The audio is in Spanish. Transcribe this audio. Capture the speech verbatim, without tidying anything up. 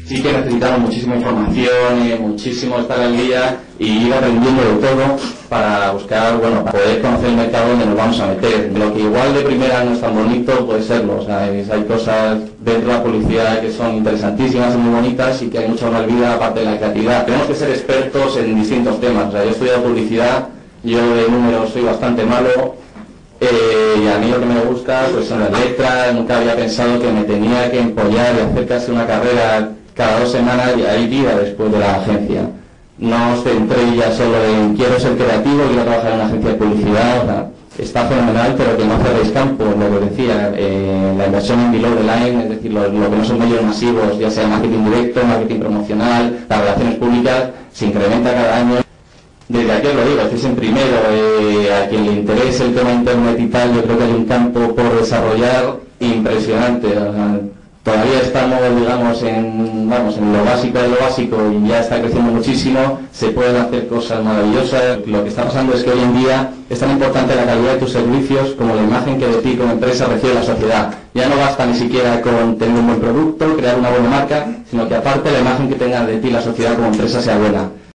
Sí que necesitamos muchísima información, eh, muchísimo estar al día y ir aprendiendo de todo para buscar, bueno, para poder conocer el mercado donde nos vamos a meter. Lo que igual de primera no es tan bonito puede serlo, o sea, es, hay cosas dentro de la publicidad que son interesantísimas y muy bonitas y que hay mucha más vida aparte de la creatividad. Tenemos que ser expertos en distintos temas, o sea, yo he estudiado publicidad, yo de números soy bastante malo. Eh, y a mí lo que me gusta pues son las letras. Nunca había pensado que me tenía que empollar y hacer casi una carrera cada dos semanas y hay vida después de la agencia. No os centré ya solo en quiero ser creativo, quiero trabajar en una agencia de publicidad, o sea, está fenomenal, pero que no cerréis campo, lo que decía, eh, la inversión en below the line, es decir, lo, lo que no son medios masivos, ya sea marketing directo, marketing promocional, las relaciones públicas, se incrementa cada año. Desde aquí os lo digo, estáis en primero, eh, a quien le interese el tema internet y tal, yo creo que hay un campo por desarrollar impresionante. O sea, todavía estamos, digamos, en, vamos, en lo básico de lo básico y ya está creciendo muchísimo, se pueden hacer cosas maravillosas. Lo que está pasando es que hoy en día es tan importante la calidad de tus servicios como la imagen que de ti como empresa recibe la sociedad. Ya no basta ni siquiera con tener un buen producto, crear una buena marca, sino que aparte la imagen que tenga de ti la sociedad como empresa sea buena.